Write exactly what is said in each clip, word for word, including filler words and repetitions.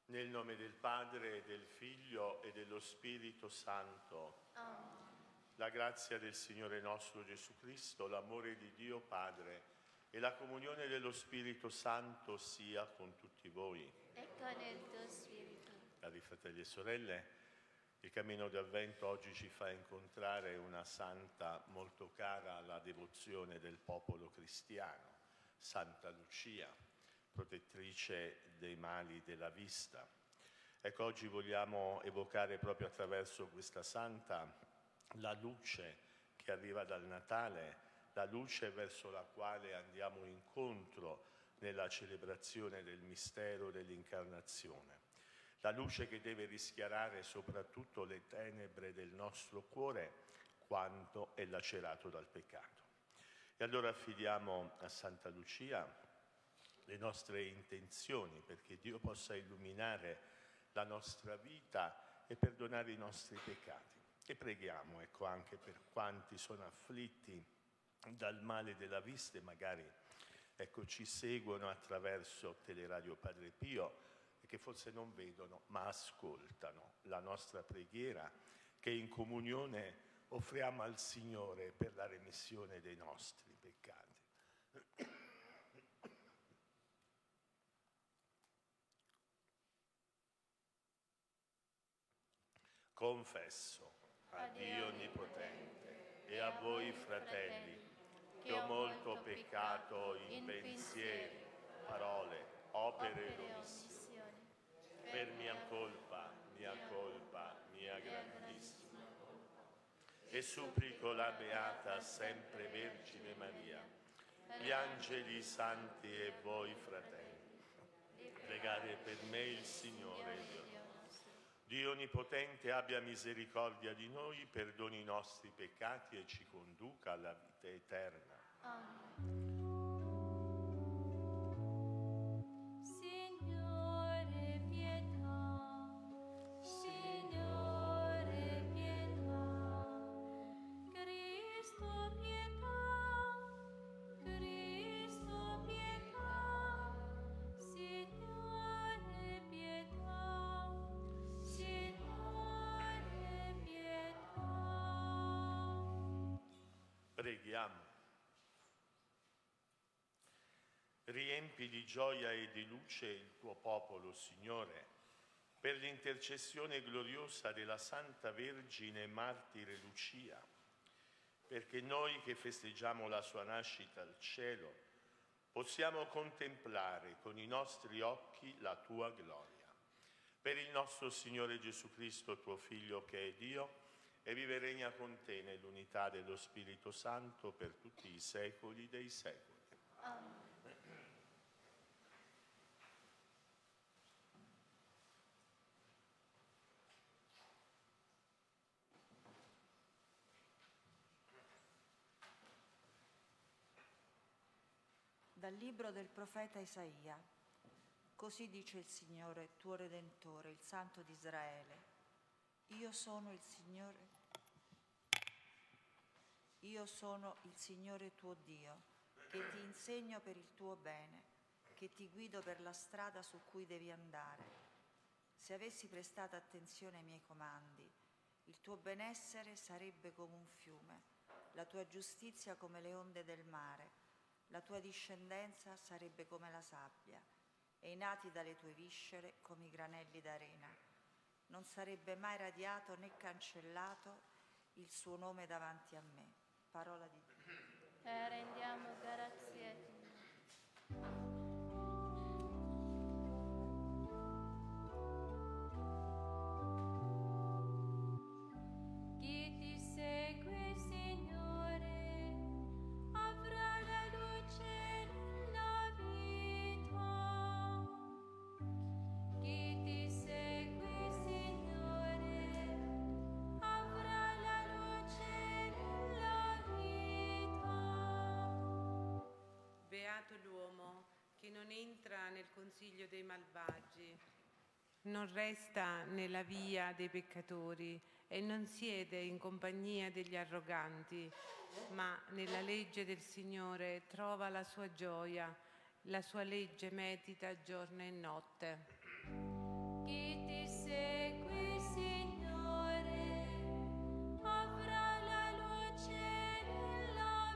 Nel nome del Padre, del Figlio e dello Spirito Santo. Amen. La grazia del Signore nostro Gesù Cristo, l'amore di Dio Padre e la comunione dello Spirito Santo sia con tutti voi. E con il tuo spirito. Cari fratelli e sorelle, il cammino d'Avvento oggi ci fa incontrare una santa molto cara alla devozione del popolo cristiano, Santa Lucia, protettrice dei mali della vista. Ecco, oggi vogliamo evocare proprio attraverso questa santa la luce che arriva dal Natale, la luce verso la quale andiamo incontro nella celebrazione del mistero dell'incarnazione, la luce che deve rischiarare soprattutto le tenebre del nostro cuore quando è lacerato dal peccato. E allora affidiamo a Santa Lucia le nostre intenzioni perché Dio possa illuminare la nostra vita e perdonare i nostri peccati. E preghiamo, ecco, anche per quanti sono afflitti dal male della vista e magari, ecco, ci seguono attraverso Teleradio Padre Pio e che forse non vedono ma ascoltano la nostra preghiera che in comunione offriamo al Signore per la remissione dei nostri peccati. Confesso a Dio Onnipotente e a voi, fratelli, che ho molto peccato in pensieri, parole, opere e omissioni. Per mia colpa, mia colpa, mia grandissima colpa. E supplico la Beata sempre Vergine Maria, gli angeli santi e voi, fratelli, pregate per me il Signore Dio. Dio Onnipotente abbia misericordia di noi, perdoni i nostri peccati e ci conduca alla vita eterna. Amen. Signore pietà, Signore pietà, Cristo pietà, Cristo pietà, Signore pietà, Signore pietà. Preghiamo. Riempi di gioia e di luce il tuo popolo, Signore, per l'intercessione gloriosa della Santa Vergine Martire Lucia, perché noi che festeggiamo la sua nascita al cielo possiamo contemplare con i nostri occhi la tua gloria. Per il nostro Signore Gesù Cristo, tuo Figlio che è Dio, e vive e regna con te nell'unità dello Spirito Santo per tutti i secoli dei secoli. Amen. Dal libro del profeta Isaia. Così dice il Signore, tuo Redentore, il Santo di Israele. Io sono il Signore, io sono il Signore tuo Dio, che ti insegno per il tuo bene, che ti guido per la strada su cui devi andare. Se avessi prestato attenzione ai miei comandi, il tuo benessere sarebbe come un fiume, la tua giustizia come le onde del mare. La tua discendenza sarebbe come la sabbia e i nati dalle tue viscere come i granelli d'arena. Non sarebbe mai radiato né cancellato il suo nome davanti a me. Parola di Dio. E rendiamo grazie a Dio. Chi ti segue, Signore, avrà la luce nella vita. Chi ti segue, Signore, avrà la luce nella vita. Beato l'uomo che non entra nel consiglio dei malvagi, non resta nella via dei peccatori e non siede in compagnia degli arroganti, ma nella legge del Signore trova la sua gioia, la sua legge medita giorno e notte. Chi ti segue, Signore, avrà la luce della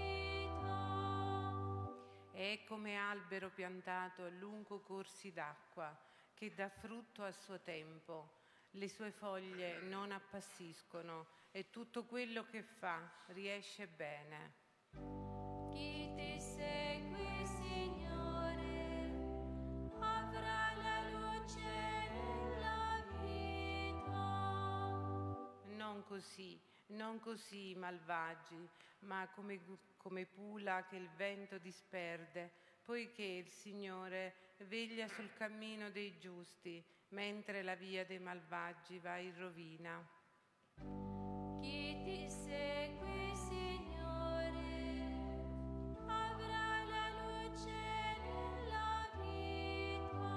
vita. È come albero piantato lungo corsi d'acqua, che dà frutto a suo tempo. Le sue foglie non appassiscono e tutto quello che fa riesce bene. Chi ti segue, Signore, avrà la luce della vita. Non così, non così i malvagi, ma come, come pula che il vento disperde, poiché il Signore veglia sul cammino dei giusti, mentre la via dei malvagi va in rovina. Chi ti segue, Signore, avrà la luce della vita.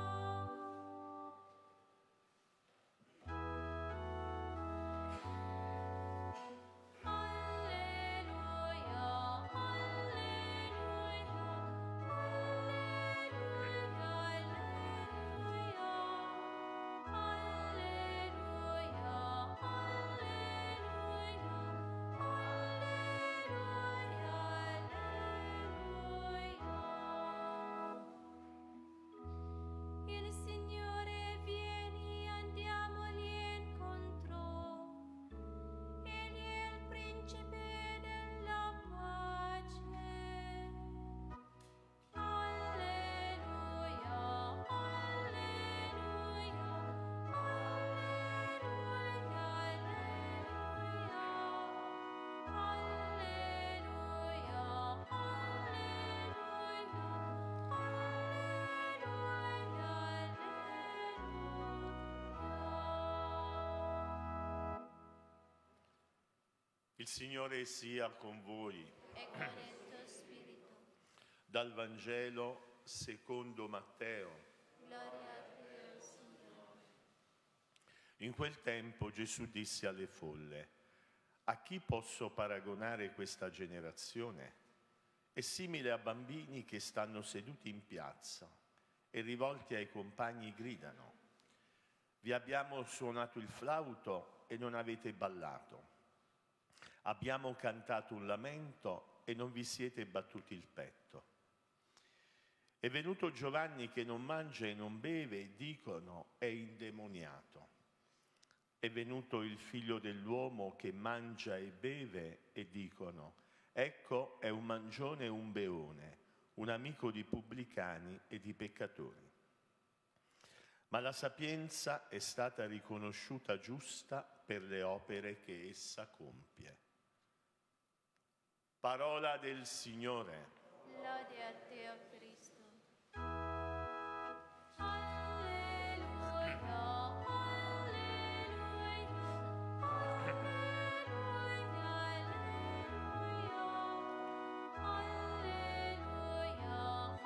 Alleluia, alleluia, il Signore vieni, andiamogli incontro. Egli è il principe della pace. Alleluia, alleluia, alleluia, alleluia, alleluia. Il Signore sia con voi. E con il tuo spirito. Dal Vangelo secondo Matteo. Gloria a te, Signore. In quel tempo Gesù disse alle folle: a chi posso paragonare questa generazione? È simile a bambini che stanno seduti in piazza e rivolti ai compagni gridano: vi abbiamo suonato il flauto e non avete ballato. Abbiamo cantato un lamento e non vi siete battuti il petto. È venuto Giovanni che non mangia e non beve e dicono: è indemoniato. È venuto il figlio dell'uomo che mangia e beve e dicono: ecco è un mangione e un beone, un amico di pubblicani e di peccatori. Ma la sapienza è stata riconosciuta giusta per le opere che essa compie. Parola del Signore. Lode a te, o Cristo. Alleluia, alleluia, alleluia,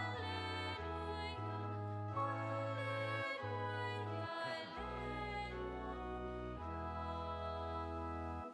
alleluia.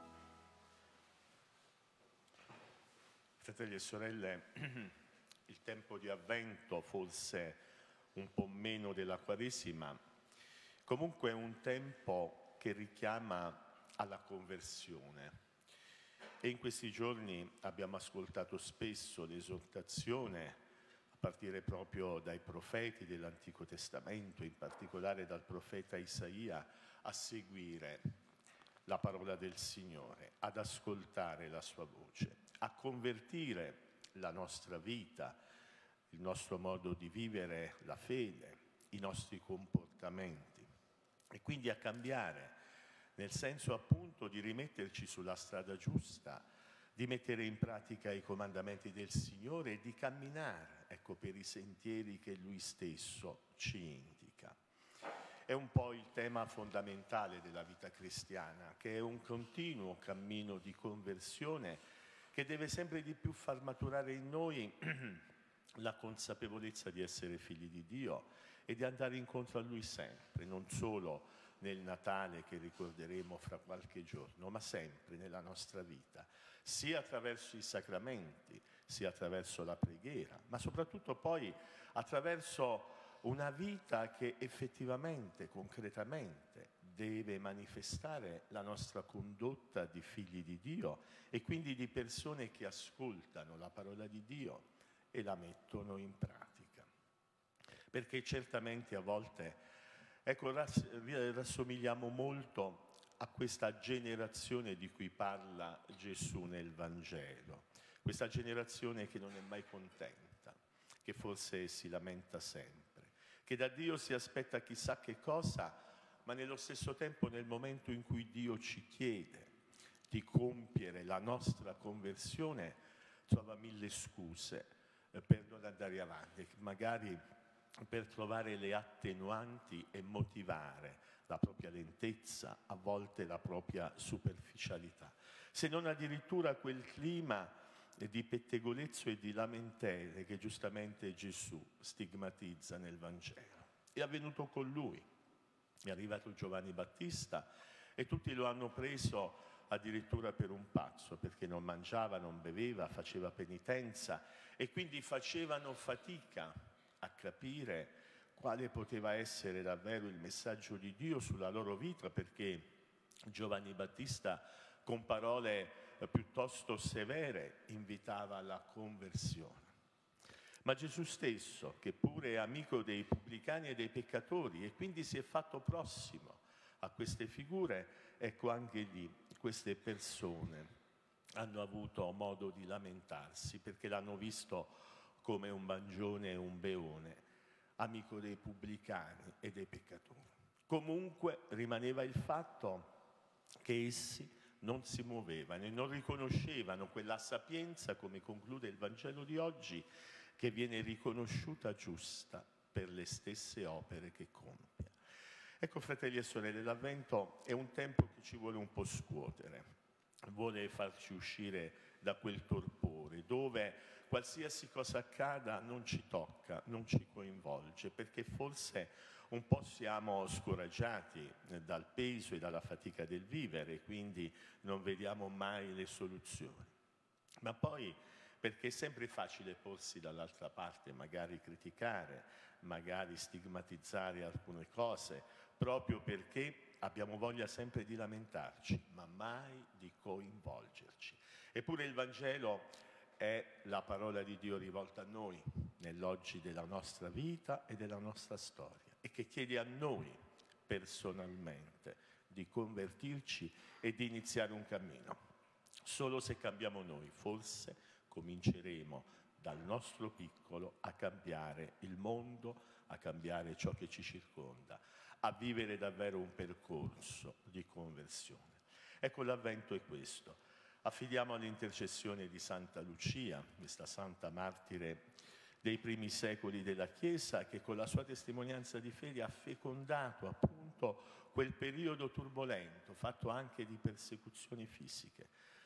Fratelli e sorelle, il tempo di Avvento, forse un po' meno della Quaresima, comunque è un tempo che richiama alla conversione. E in questi giorni abbiamo ascoltato spesso l'esortazione, a partire proprio dai profeti dell'Antico Testamento, in particolare dal profeta Isaia, a seguire la parola del Signore, ad ascoltare la sua voce, a convertire la nostra vita, il nostro modo di vivere la fede, i nostri comportamenti e quindi a cambiare, nel senso appunto di rimetterci sulla strada giusta, di mettere in pratica i comandamenti del Signore e di camminare, ecco, per i sentieri che Lui stesso ci indica. È un po' il tema fondamentale della vita cristiana, che è un continuo cammino di conversione che deve sempre di più far maturare in noi la consapevolezza di essere figli di Dio e di andare incontro a Lui sempre, non solo nel Natale che ricorderemo fra qualche giorno, ma sempre nella nostra vita, sia attraverso i sacramenti, sia attraverso la preghiera, ma soprattutto poi attraverso una vita che effettivamente, concretamente, deve manifestare la nostra condotta di figli di Dio e quindi di persone che ascoltano la parola di Dio e la mettono in pratica. Perché certamente a volte, ecco, rassomigliamo molto a questa generazione di cui parla Gesù nel Vangelo, questa generazione che non è mai contenta, che forse si lamenta sempre, che da Dio si aspetta chissà che cosa, ma nello stesso tempo nel momento in cui Dio ci chiede di compiere la nostra conversione trova mille scuse per non andare avanti, magari per trovare le attenuanti e motivare la propria lentezza, a volte la propria superficialità, se non addirittura quel clima di pettegolezzo e di lamentele che giustamente Gesù stigmatizza nel Vangelo. È avvenuto con lui, è arrivato Giovanni Battista e tutti lo hanno preso addirittura per un pazzo, perché non mangiava, non beveva, faceva penitenza e quindi facevano fatica a capire quale poteva essere davvero il messaggio di Dio sulla loro vita, perché Giovanni Battista con parole piuttosto severe invitava alla conversione. Ma Gesù stesso, che pure è amico dei pubblicani e dei peccatori e quindi si è fatto prossimo a queste figure, ecco anche lì queste persone hanno avuto modo di lamentarsi perché l'hanno visto come un mangione e un beone, amico dei pubblicani e dei peccatori. Comunque rimaneva il fatto che essi non si muovevano e non riconoscevano quella sapienza, come conclude il Vangelo di oggi, che viene riconosciuta giusta per le stesse opere che compie. Ecco, fratelli e sorelle, l'Avvento è un tempo che ci vuole un po' scuotere, vuole farci uscire da quel torpore dove qualsiasi cosa accada non ci tocca, non ci coinvolge, perché forse un po' siamo scoraggiati dal peso e dalla fatica del vivere, quindi non vediamo mai le soluzioni. Ma poi perché è sempre facile porsi dall'altra parte, magari criticare, magari stigmatizzare alcune cose, proprio perché abbiamo voglia sempre di lamentarci, ma mai di coinvolgerci. Eppure il Vangelo è la parola di Dio rivolta a noi, nell'oggi della nostra vita e della nostra storia, e che chiede a noi personalmente di convertirci e di iniziare un cammino. Solo se cambiamo noi, forse, cominceremo dal nostro piccolo a cambiare il mondo, a cambiare ciò che ci circonda, a vivere davvero un percorso di conversione. Ecco, l'Avvento è questo. Affidiamo all'intercessione di Santa Lucia, questa santa martire dei primi secoli della Chiesa, che con la sua testimonianza di fede ha fecondato appunto quel periodo turbolento, fatto anche di persecuzioni fisiche,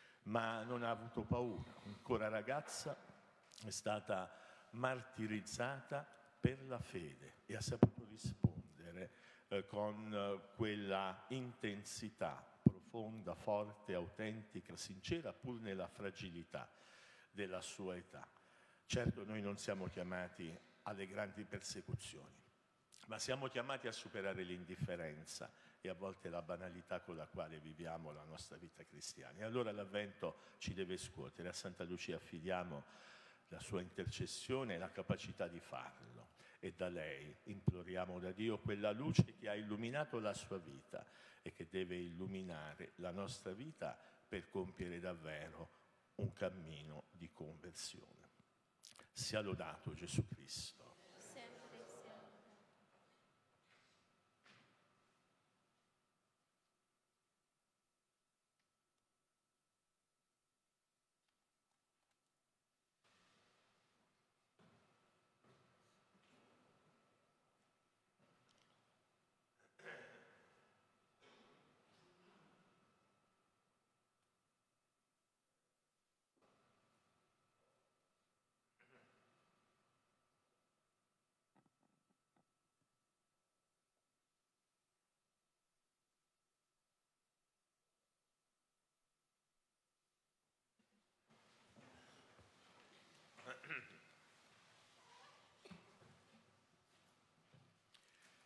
ma non ha avuto paura. Ancora ragazza è stata martirizzata per la fede e ha saputo rispondere eh, con eh, quella intensità profonda, forte, autentica, sincera, pur nella fragilità della sua età. Certo, noi non siamo chiamati alle grandi persecuzioni, ma siamo chiamati a superare l'indifferenza e a volte la banalità con la quale viviamo la nostra vita cristiana. E allora l'Avvento ci deve scuotere. A Santa Lucia affidiamo la sua intercessione e la capacità di farlo. E da lei imploriamo da Dio quella luce che ha illuminato la sua vita e che deve illuminare la nostra vita per compiere davvero un cammino di conversione. Sia lodato Gesù Cristo. Sempre sia lodato.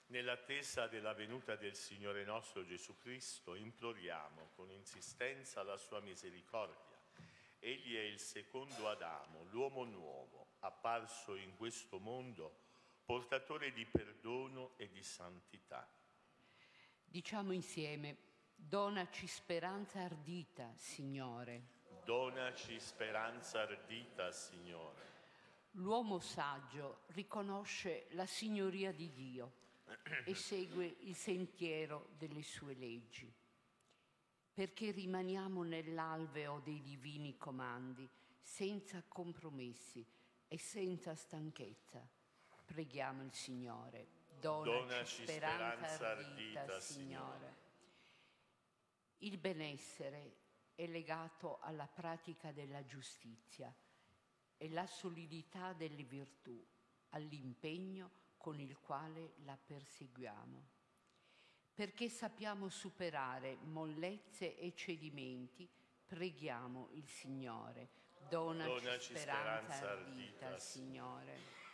Nell'attesa della venuta del Signore nostro Gesù Cristo, imploriamo con insistenza la sua misericordia. Egli è il secondo Adamo, l'uomo nuovo, apparso in questo mondo, portatore di perdono e di santità. Diciamo insieme: donaci speranza ardita, Signore. Donaci speranza ardita, Signore. L'uomo saggio riconosce la signoria di Dio e segue il sentiero delle sue leggi. Perché rimaniamo nell'alveo dei divini comandi, senza compromessi e senza stanchezza. Preghiamo il Signore. Donaci, Donaci speranza, speranza ardita, ardita, Signore. Il benessere è legato alla pratica della giustizia e la solidità delle virtù, all'impegno con il quale la perseguiamo. Perché sappiamo superare mollezze e cedimenti, preghiamo il Signore. Donaci, Donaci speranza, speranza ardita, ardita, Signore.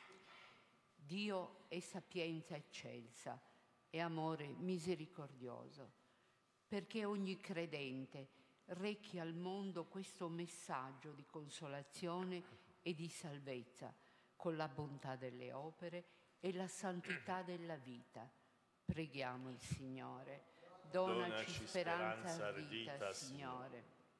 Dio è sapienza eccelsa e amore misericordioso, perché ogni credente rechi al mondo questo messaggio di consolazione e di salvezza, con la bontà delle opere e la santità della vita. Preghiamo il Signore. Donaci, Donaci speranza, speranza ardita, ardita, Signore.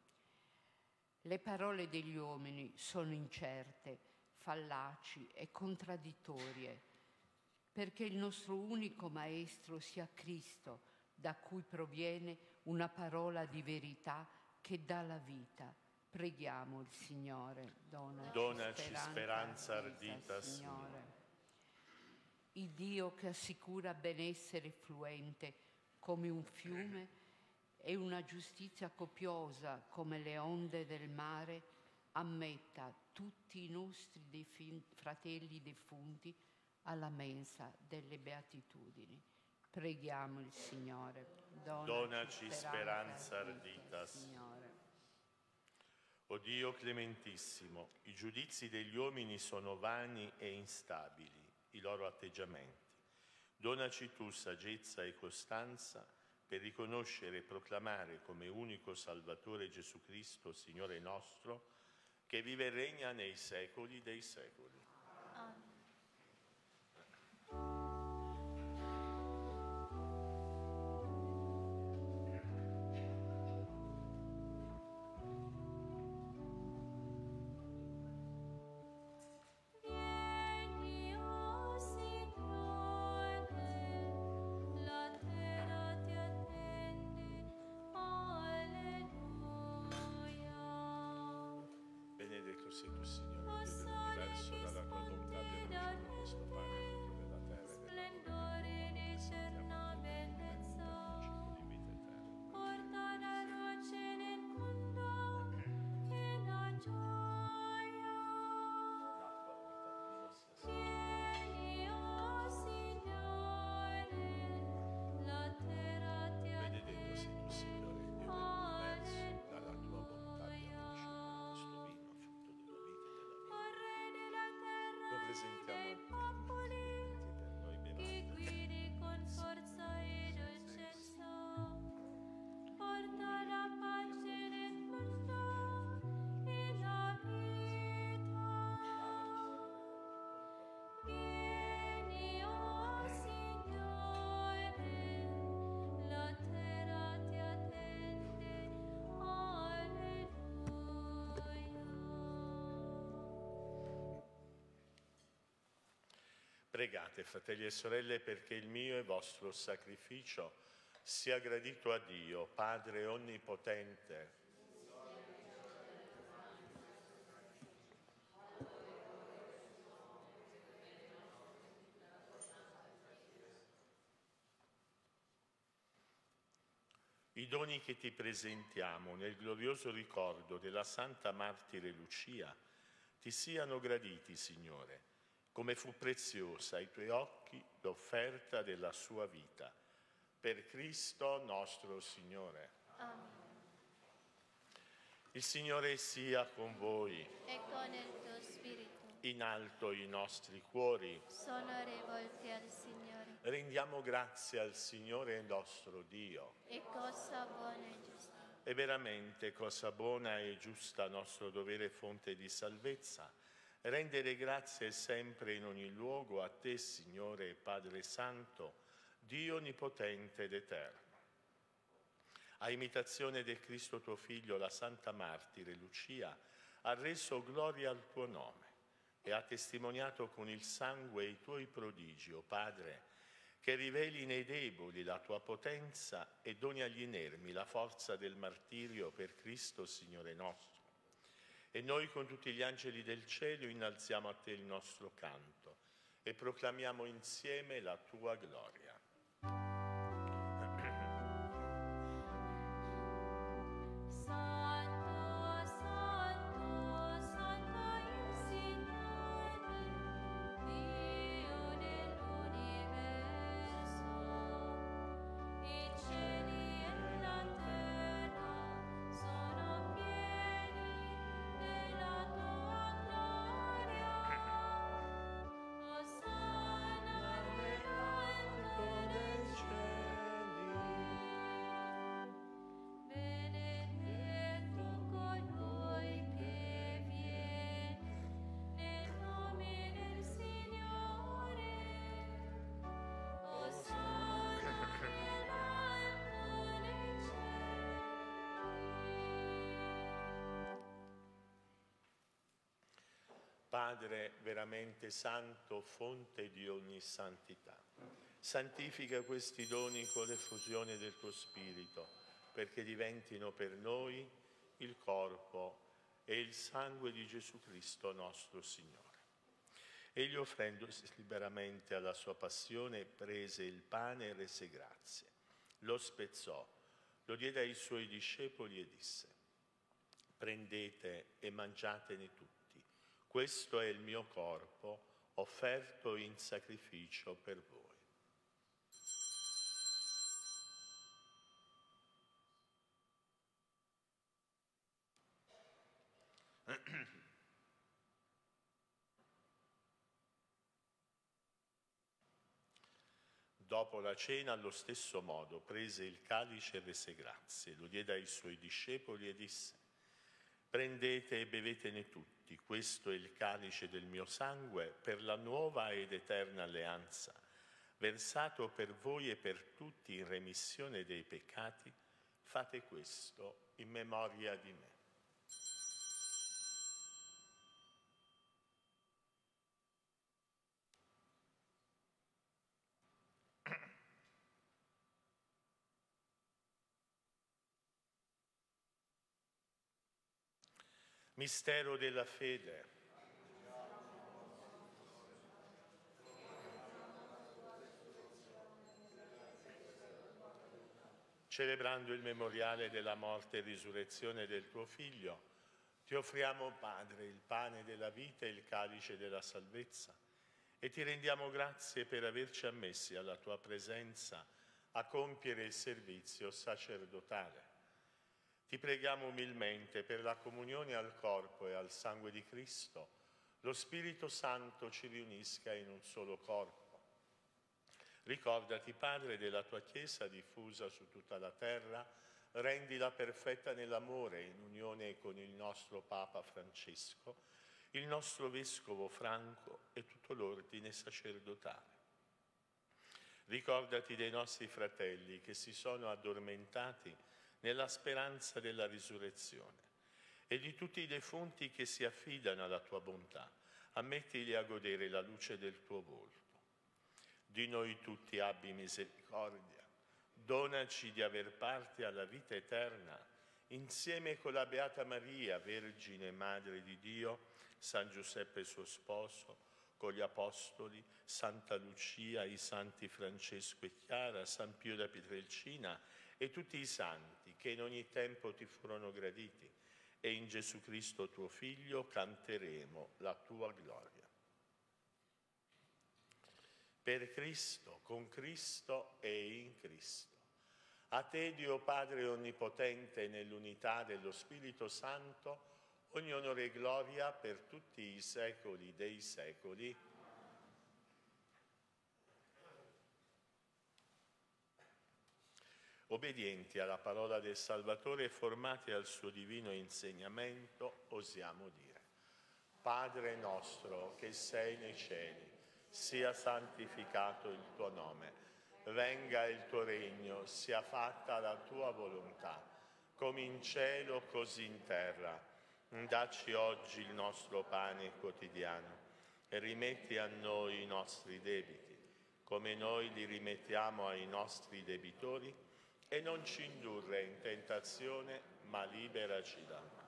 Le parole degli uomini sono incerte, fallaci e contraddittorie, perché il nostro unico Maestro sia Cristo, da cui proviene una parola di verità che dà la vita. Preghiamo il Signore. Donaci, Donaci speranza, speranza ardita, ardita, Signore. Il Dio che assicura benessere fluente come un fiume e una giustizia copiosa come le onde del mare, ammetta tutti i nostri defi- fratelli defunti alla mensa delle beatitudini. Preghiamo il Signore. Donaci, Donaci speranza ardita, Signore. O Dio clementissimo, i giudizi degli uomini sono vani e instabili, i loro atteggiamenti. Donaci tu saggezza e costanza per riconoscere e proclamare come unico Salvatore Gesù Cristo, Signore nostro, che vive e regna nei secoli dei secoli. Amen. Vieni, o Signore, la terra ti attende. Alleluia. Benedetto sei tu, Signore, Dio dell'universo, dalla tua bontà abbiamo ricevuto questo pane, frutto della terra e della Splendore in eterna bellezza, di vita eterna. porta la luce nel mondo e la gioia. Vieni, o Signore, la terra ti Benedetto sei tu, Signore, Dio dell'universo, dalla tua bontà Alleluia. abbiamo ricevuto questo vino, frutto della vita e della O vita. Re della terra Lo e presentiamo dei a te, popoli, per noi che bevande. guidi con forza e dolcezza, porta la pace nel mondo e la vita. Vieni, o Signore, la terra ti attende. Alleluia. Pregate, fratelli e sorelle, perché il mio e vostro sacrificio sia gradito a Dio, Padre Onnipotente. I doni che ti presentiamo nel glorioso ricordo della Santa Martire Lucia ti siano graditi, Signore, come fu preziosa ai tuoi occhi l'offerta della sua vita. Per Cristo nostro Signore. Amen. Il Signore sia con voi. E con il tuo spirito In alto i nostri cuori. sono rivolti al Signore. Rendiamo grazie al Signore nostro Dio. È cosa buona e giusta. È veramente cosa buona e giusta, nostro dovere fonte di salvezza, rendere grazie sempre in ogni luogo a te, Signore Padre Santo, Dio onnipotente ed eterno. A imitazione del Cristo tuo Figlio, la Santa Martire Lucia ha reso gloria al tuo nome e ha testimoniato con il sangue i tuoi prodigi, o Padre, che riveli nei deboli la tua potenza e doni agli inermi la forza del martirio per Cristo, Signore nostro. E noi con tutti gli angeli del cielo innalziamo a te il nostro canto e proclamiamo insieme la tua gloria. Padre veramente santo, fonte di ogni santità, santifica questi doni con l'effusione del tuo Spirito, perché diventino per noi il corpo e il sangue di Gesù Cristo nostro Signore. Egli, offrendosi liberamente alla sua passione, prese il pane e rese grazie, lo spezzò, lo diede ai suoi discepoli e disse: prendete e mangiatene tutti. Questo è il mio corpo, offerto in sacrificio per voi. Dopo la cena, allo stesso modo, prese il calice e rese grazie, lo diede ai suoi discepoli e disse: prendete e bevetene tutti. Questo è il calice del mio sangue per la nuova ed eterna alleanza, versato per voi e per tutti in remissione dei peccati. Fate questo in memoria di me. Mistero della fede. Celebrando il memoriale della morte e risurrezione del tuo Figlio, ti offriamo, Padre, il pane della vita e il calice della salvezza, e ti rendiamo grazie per averci ammessi alla tua presenza a compiere il servizio sacerdotale. Ti preghiamo umilmente per la comunione al corpo e al sangue di Cristo, lo Spirito Santo ci riunisca in un solo corpo. Ricordati, Padre, della tua Chiesa diffusa su tutta la terra, rendila perfetta nell'amore, in unione con il nostro Papa Francesco, il nostro Vescovo Franco e tutto l'ordine sacerdotale. Ricordati dei nostri fratelli che si sono addormentati nella speranza della risurrezione, e di tutti i defunti che si affidano alla tua bontà, ammettili a godere la luce del tuo volto. Di noi tutti abbi misericordia, donaci di aver parte alla vita eterna, insieme con la Beata Maria, Vergine Madre di Dio, San Giuseppe suo sposo, con gli Apostoli, Santa Lucia, i Santi Francesco e Chiara, San Pio da Pietrelcina e tutti i santi che in ogni tempo ti furono graditi, e in Gesù Cristo tuo Figlio canteremo la tua gloria. Per Cristo, con Cristo e in Cristo. A te, Dio Padre Onnipotente, nell'unità dello Spirito Santo, ogni onore e gloria per tutti i secoli dei secoli. Obbedienti alla parola del Salvatore e formati al suo divino insegnamento, osiamo dire: Padre nostro che sei nei cieli, sia santificato il tuo nome, venga il tuo regno, sia fatta la tua volontà, come in cielo così in terra. Dacci oggi il nostro pane quotidiano e rimetti a noi i nostri debiti, come noi li rimettiamo ai nostri debitori, e non ci indurre in tentazione, ma liberaci dal male.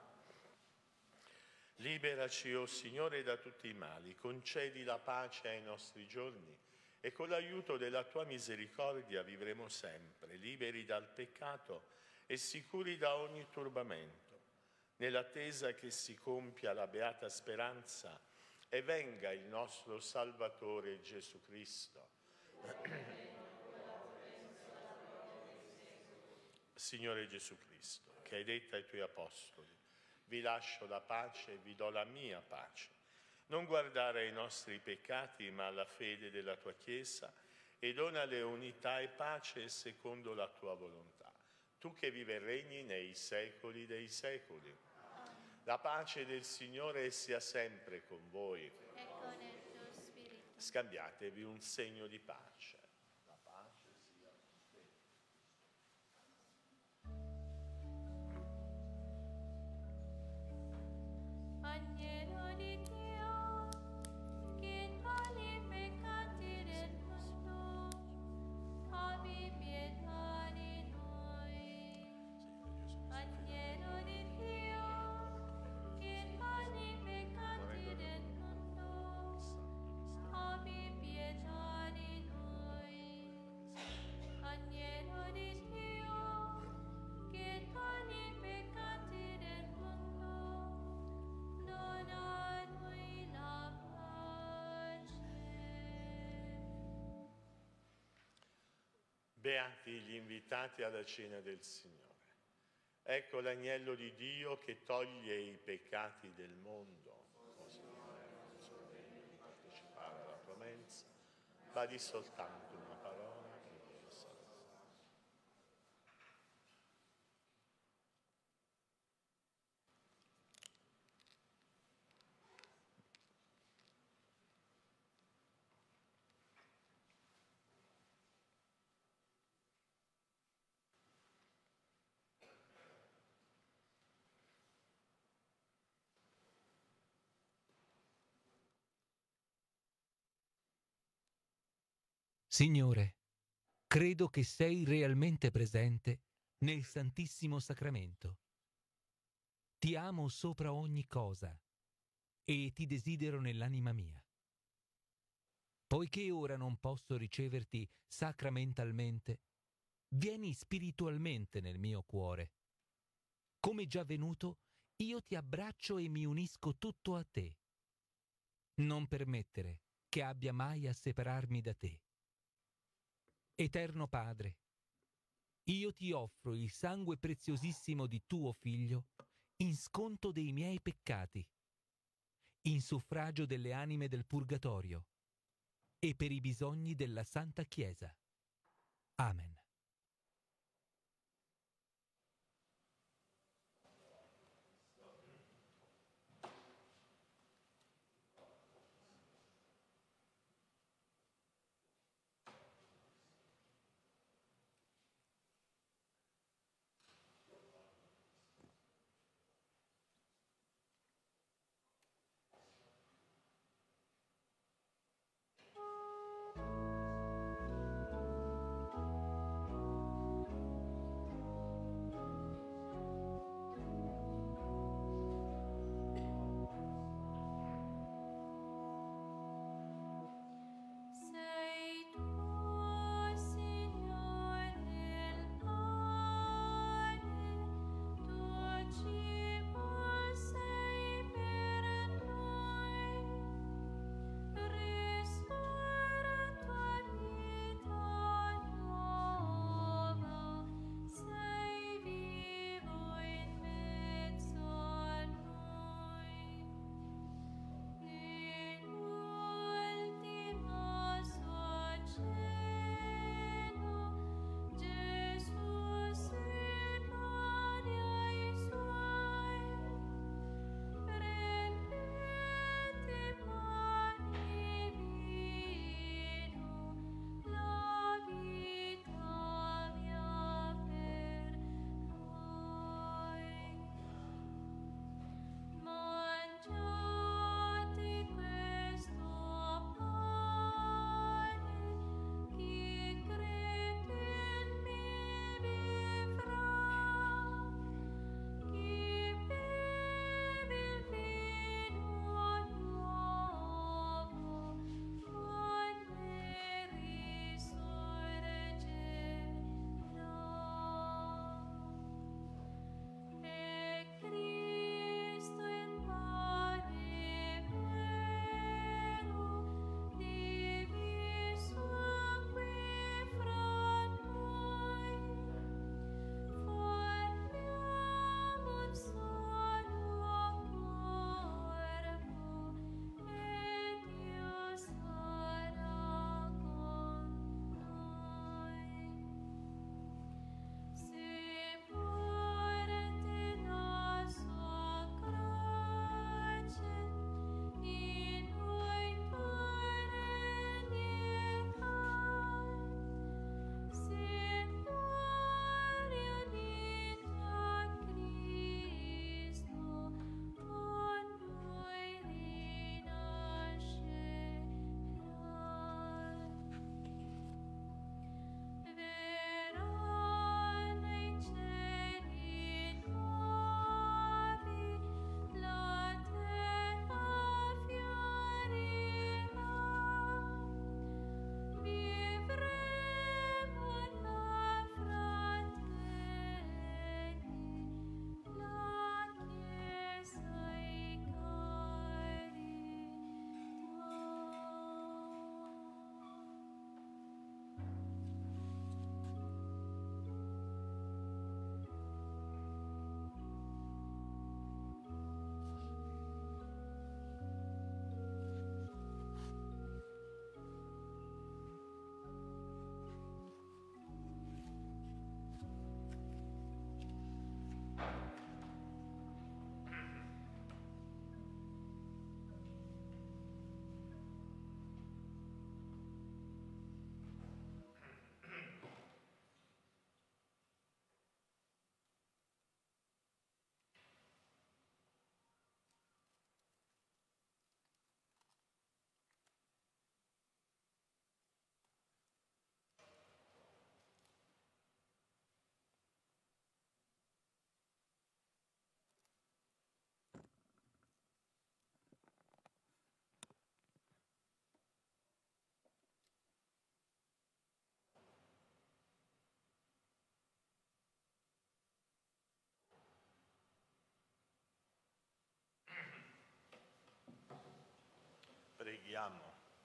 Liberaci, o Signore, da tutti i mali, concedi la pace ai nostri giorni e con l'aiuto della tua misericordia vivremo sempre, liberi dal peccato e sicuri da ogni turbamento, nell'attesa che si compia la beata speranza e venga il nostro Salvatore Gesù Cristo. Signore Gesù Cristo, che hai detto ai tuoi apostoli: vi lascio la pace e vi do la mia pace. Non guardare ai nostri peccati, ma alla fede della tua Chiesa, e donale unità e pace secondo la tua volontà. Tu che vivi e regni nei secoli dei secoli. La pace del Signore sia sempre con voi. E con il tuo spirito. Scambiatevi un segno di pace. La pace sia con te. Agnello di Dio, che toglie i peccati del mondo, abbi pietà di noi. Agnello di Dio, che toglie i peccati del mondo, abbi pietà di noi. Agnello di Dio, che toglie i peccati del mondo, dona a noi la pace. Beati gli invitati alla cena del Signore. Ecco l'agnello di Dio che toglie i peccati del mondo. O Signore, non sono degno di partecipare alla tua mensa, ma di soltanto una parola che io sarò salvo. Signore, credo che sei realmente presente nel Santissimo Sacramento. Ti amo sopra ogni cosa e ti desidero nell'anima mia. Poiché ora non posso riceverti sacramentalmente, vieni spiritualmente nel mio cuore. Come già venuto, io ti abbraccio e mi unisco tutto a te. Non permettere che abbia mai a separarmi da te. Eterno Padre, io ti offro il sangue preziosissimo di tuo Figlio in sconto dei miei peccati, in suffragio delle anime del purgatorio e per i bisogni della Santa Chiesa. Amen. Preghiamo.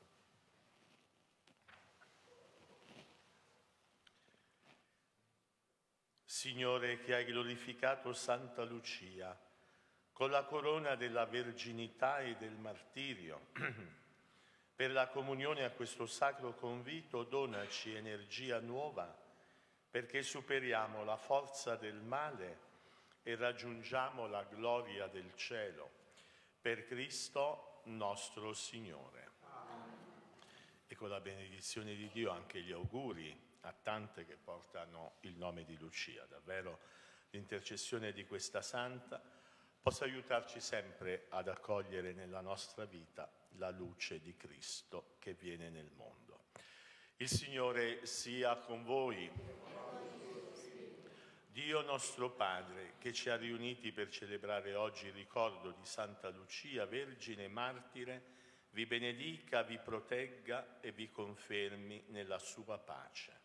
Signore, che hai glorificato Santa Lucia con la corona della verginità e del martirio, per la comunione a questo sacro convito donaci energia nuova perché superiamo la forza del male e raggiungiamo la gloria del cielo. Per Cristo nostro Signore. E con la benedizione di Dio anche gli auguri a tante che portano il nome di Lucia. Davvero l'intercessione di questa santa possa aiutarci sempre ad accogliere nella nostra vita la luce di Cristo che viene nel mondo. Il Signore sia con voi. Dio nostro Padre, che ci ha riuniti per celebrare oggi il ricordo di Santa Lucia, Vergine e Martire, vi benedica, vi protegga e vi confermi nella sua pace.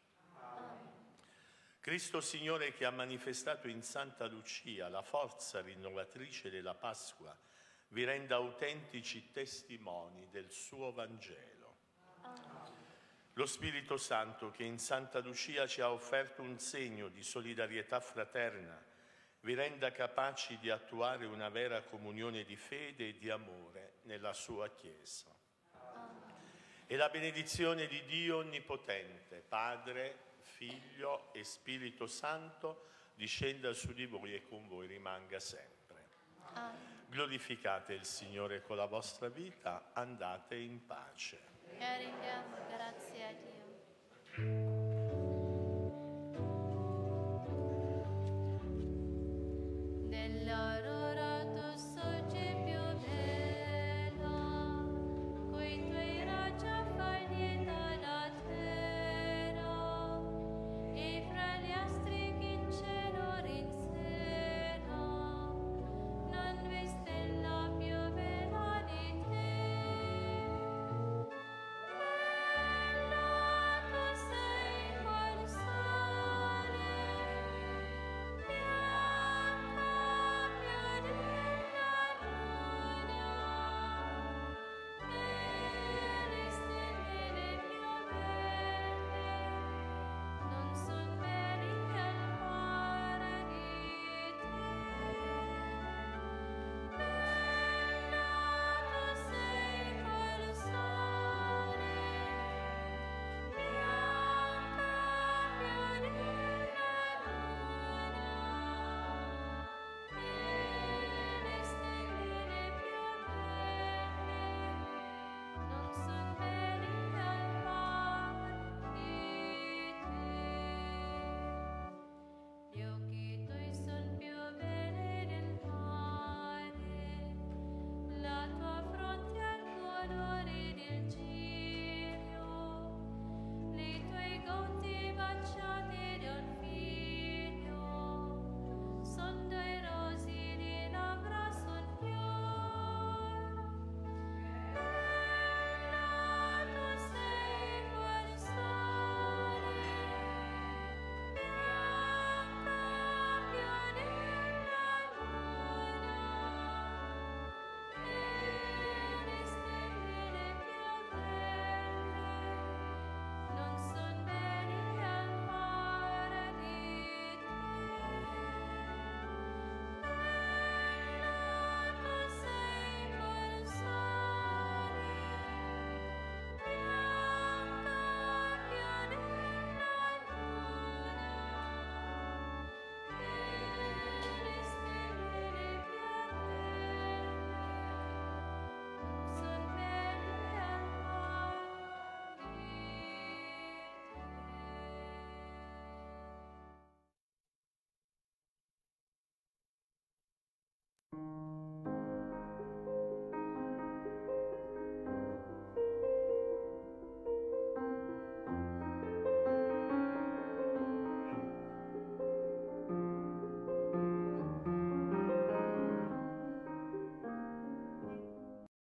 Cristo Signore, che ha manifestato in Santa Lucia la forza rinnovatrice della Pasqua, vi renda autentici testimoni del suo Vangelo. Lo Spirito Santo, che in Santa Lucia ci ha offerto un segno di solidarietà fraterna, vi renda capaci di attuare una vera comunione di fede e di amore nella sua Chiesa. E la benedizione di Dio Onnipotente, Padre, Figlio e Spirito Santo, discenda su di voi e con voi rimanga sempre. Amen. Glorificate il Signore con la vostra vita, andate in pace. E rendiamo grazie a Dio. Nell'oro